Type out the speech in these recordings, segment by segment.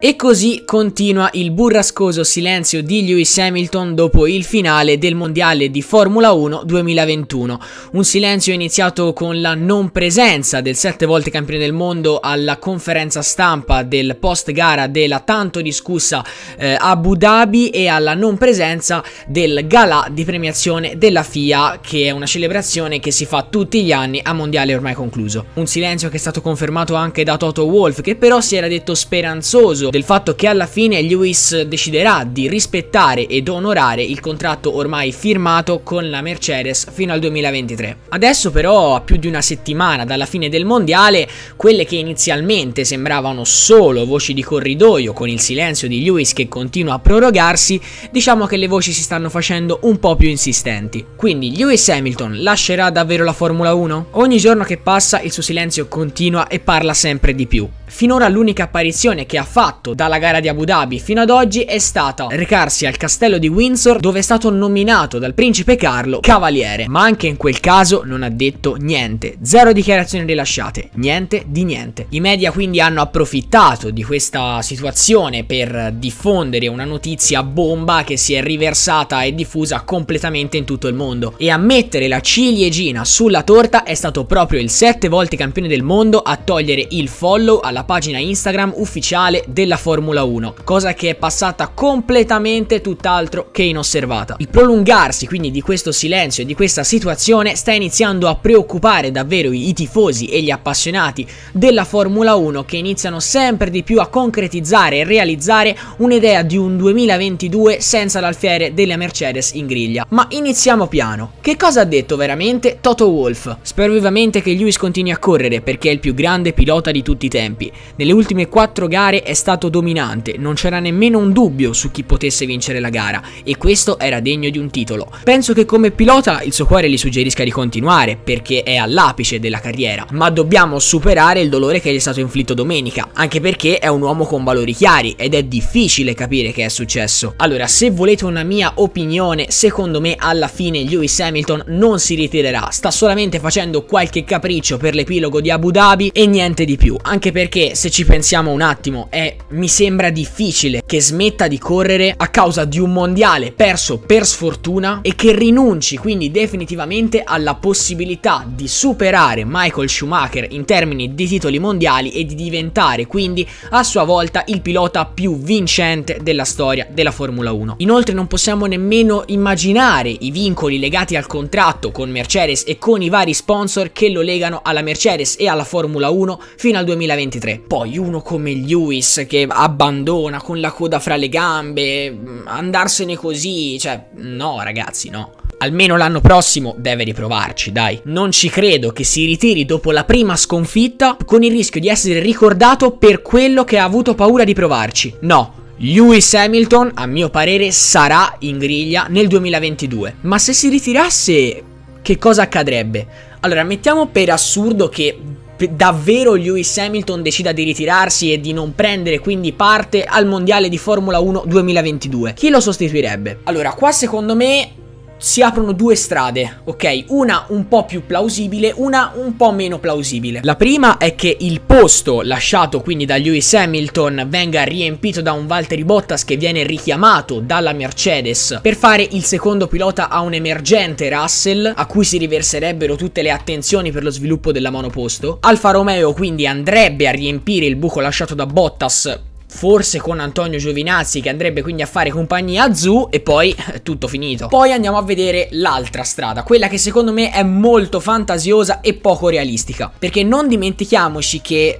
E così continua il burrascoso silenzio di Lewis Hamilton dopo il finale del mondiale di Formula 1 2021. Un silenzio iniziato con la non presenza del 7 volte campione del mondo alla conferenza stampa del post gara della tanto discussa Abu Dhabi e alla non presenza del galà di premiazione della FIA, che è una celebrazione che si fa tutti gli anni a mondiale ormai concluso. Un silenzio che è stato confermato anche da Toto Wolff, che però si era detto speranzoso del fatto che alla fine Lewis deciderà di rispettare ed onorare il contratto ormai firmato con la Mercedes fino al 2023. Adesso però, a più di una settimana dalla fine del mondiale, quelle che inizialmente sembravano solo voci di corridoio con il silenzio di Lewis che continua a prorogarsi, diciamo che le voci si stanno facendo un po' più insistenti. Quindi Lewis Hamilton lascerà davvero la Formula 1? Ogni giorno che passa il suo silenzio continua e parla sempre di più. Finora l'unica apparizione che ha fatto dalla gara di Abu Dhabi fino ad oggi è stata recarsi al castello di Windsor, dove è stato nominato dal principe Carlo cavaliere, ma anche in quel caso non ha detto niente, zero dichiarazioni rilasciate, niente di niente. I media quindi hanno approfittato di questa situazione per diffondere una notizia bomba che si è riversata e diffusa completamente in tutto il mondo, e a mettere la ciliegina sulla torta è stato proprio il 7 volte campione del mondo a togliere il follow alla pagina Instagram ufficiale della Formula 1, cosa che è passata completamente tutt'altro che inosservata. Il prolungarsi quindi di questo silenzio e di questa situazione sta iniziando a preoccupare davvero i tifosi e gli appassionati della Formula 1, che iniziano sempre di più a concretizzare e realizzare un'idea di un 2022 senza l'alfiere della Mercedes in griglia. Ma iniziamo piano. Che cosa ha detto veramente Toto Wolff? Spero vivamente che Lewis continui a correre, perché è il più grande pilota di tutti i tempi. Nelle ultime 4 gare è stato dominante, non c'era nemmeno un dubbio su chi potesse vincere la gara, e questo era degno di un titolo. Penso che come pilota il suo cuore gli suggerisca di continuare, perché è all'apice della carriera, ma dobbiamo superare il dolore che gli è stato inflitto domenica, anche perché è un uomo con valori chiari ed è difficile capire che è successo. Allora, se volete una mia opinione, secondo me alla fine Lewis Hamilton non si ritirerà, sta solamente facendo qualche capriccio per l'epilogo di Abu Dhabi e niente di più, anche perché se ci pensiamo un attimo mi sembra difficile che smetta di correre a causa di un mondiale perso per sfortuna e che rinunci quindi definitivamente alla possibilità di superare Michael Schumacher in termini di titoli mondiali e di diventare quindi a sua volta il pilota più vincente della storia della Formula 1. Inoltre non possiamo nemmeno immaginare i vincoli legati al contratto con Mercedes e con i vari sponsor che lo legano alla Mercedes e alla Formula 1 fino al 2023. Poi uno come Lewis che abbandona con la coda fra le gambe, andarsene così, cioè no ragazzi, no. Almeno l'anno prossimo deve riprovarci, dai. Non ci credo che si ritiri dopo la prima sconfitta con il rischio di essere ricordato per quello che ha avuto paura di provarci. No. Lewis Hamilton, a mio parere, sarà in griglia nel 2022. Ma se si ritirasse, che cosa accadrebbe? Allora, mettiamo per assurdo che davvero Lewis Hamilton decida di ritirarsi e di non prendere quindi parte al mondiale di Formula 1 2022. Chi lo sostituirebbe? Allora, qua secondo me si aprono due strade, ok? Una un po' più plausibile, una un po' meno plausibile. La prima è che il posto lasciato quindi da Lewis Hamilton venga riempito da un Valtteri Bottas che viene richiamato dalla Mercedes per fare il secondo pilota a un emergente Russell, a cui si riverserebbero tutte le attenzioni per lo sviluppo della monoposto. Alfa Romeo quindi andrebbe a riempire il buco lasciato da Bottas, forse con Antonio Giovinazzi, che andrebbe quindi a fare compagnia a Zhou, e poi tutto finito. Poi andiamo a vedere l'altra strada, quella che secondo me è molto fantasiosa e poco realistica, perché non dimentichiamoci che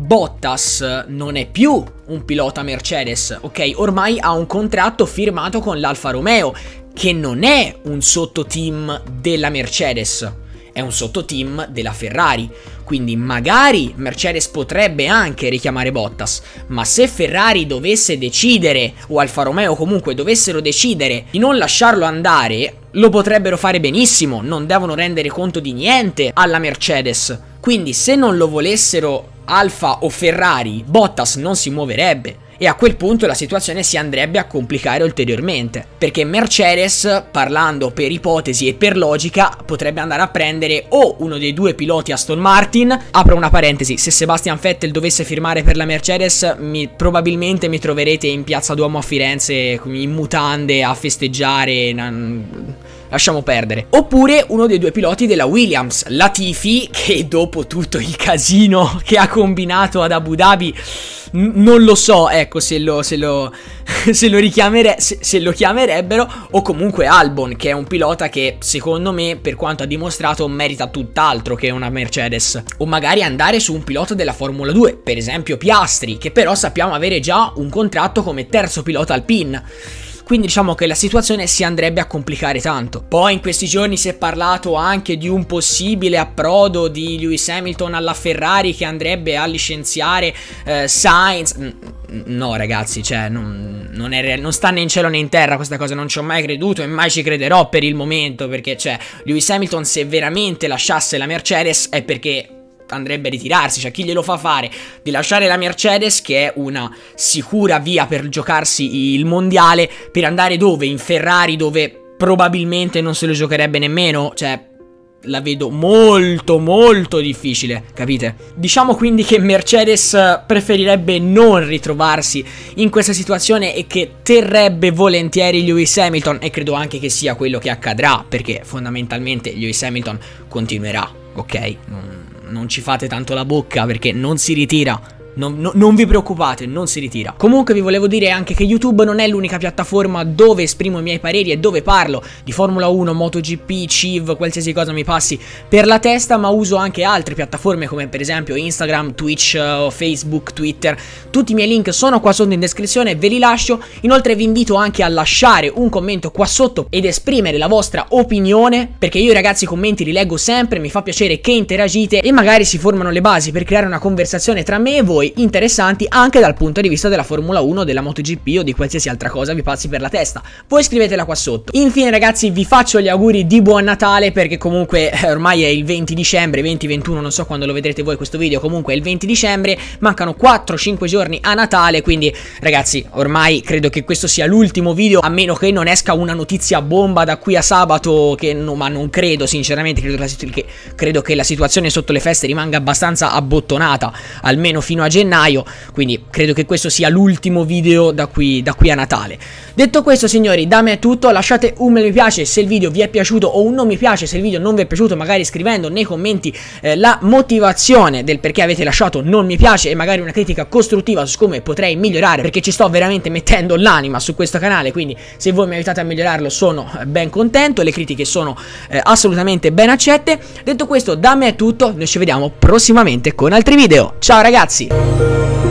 Bottas non è più un pilota Mercedes, ok? Ormai ha un contratto firmato con l'Alfa Romeo, che non è un sottoteam della Mercedes, è un sottoteam della Ferrari. Quindi magari Mercedes potrebbe anche richiamare Bottas, ma se Ferrari dovesse decidere, o Alfa Romeo comunque dovessero decidere di non lasciarlo andare, lo potrebbero fare benissimo, non devono rendere conto di niente alla Mercedes. Quindi se non lo volessero Alfa o Ferrari, Bottas non si muoverebbe. E a quel punto la situazione si andrebbe a complicare ulteriormente, perché Mercedes, parlando per ipotesi e per logica, potrebbe andare a prendere o uno dei due piloti Aston Martin. Apro una parentesi: se Sebastian Vettel dovesse firmare per la Mercedes, probabilmente mi troverete in Piazza Duomo a Firenze in mutande a festeggiare. Lasciamo perdere. Oppure uno dei due piloti della Williams, Latifi, che dopo tutto il casino che ha combinato ad Abu Dhabi, non lo so, ecco, se lo chiamerebbero, o comunque Albon, che è un pilota che secondo me, per quanto ha dimostrato, merita tutt'altro che una Mercedes. O magari andare su un pilota della Formula 2, per esempio Piastri, che però sappiamo avere già un contratto come terzo pilota Alpine. Quindi diciamo che la situazione si andrebbe a complicare tanto. Poi in questi giorni si è parlato anche di un possibile approdo di Lewis Hamilton alla Ferrari, che andrebbe a licenziare Sainz. No ragazzi, cioè non sta né in cielo né in terra questa cosa, non ci ho mai creduto e mai ci crederò per il momento, perché cioè Lewis Hamilton, se veramente lasciasse la Mercedes, è perché andrebbe a ritirarsi. Cioè, chi glielo fa fare di lasciare la Mercedes, che è una sicura via per giocarsi il mondiale, per andare dove? In Ferrari, dove probabilmente non se lo giocherebbe nemmeno? Cioè, la vedo molto molto difficile, capite? Diciamo quindi che Mercedes preferirebbe non ritrovarsi in questa situazione e che terrebbe volentieri Lewis Hamilton, e credo anche che sia quello che accadrà, perché fondamentalmente Lewis Hamilton continuerà, ok? Non ci fate tanto la bocca, perché non si ritira. Non vi preoccupate, non si ritira. Comunque vi volevo dire anche che YouTube non è l'unica piattaforma dove esprimo i miei pareri e dove parlo di Formula 1, MotoGP, CIV, qualsiasi cosa mi passi per la testa, ma uso anche altre piattaforme come per esempio Instagram, Twitch, Facebook, Twitter. Tutti i miei link sono qua sotto in descrizione, ve li lascio. Inoltre vi invito anche a lasciare un commento qua sotto ed esprimere la vostra opinione, perché io ragazzi i commenti li leggo sempre, mi fa piacere che interagite e magari si formano le basi per creare una conversazione tra me e voi, interessanti anche dal punto di vista della Formula 1, della MotoGP o di qualsiasi altra cosa vi passi per la testa. Voi scrivetela qua sotto. Infine ragazzi vi faccio gli auguri di buon Natale, perché comunque ormai è il 20 dicembre, 20-21, non so quando lo vedrete voi questo video, comunque è il 20 dicembre, mancano 4-5 giorni a Natale, quindi ragazzi ormai credo che questo sia l'ultimo video, a meno che non esca una notizia bomba da qui a sabato, che no, ma non credo sinceramente, credo che la situazione sotto le feste rimanga abbastanza abbottonata, almeno fino a gennaio, quindi credo che questo sia l'ultimo video da qui a Natale. Detto questo signori, da me è tutto, lasciate un mi piace se il video vi è piaciuto o un non mi piace se il video non vi è piaciuto, magari scrivendo nei commenti la motivazione del perché avete lasciato non mi piace e magari una critica costruttiva su come potrei migliorare, perché ci sto veramente mettendo l'anima su questo canale, quindi se voi mi aiutate a migliorarlo sono ben contento, le critiche sono assolutamente ben accette. Detto questo, da me è tutto, noi ci vediamo prossimamente con altri video, ciao ragazzi!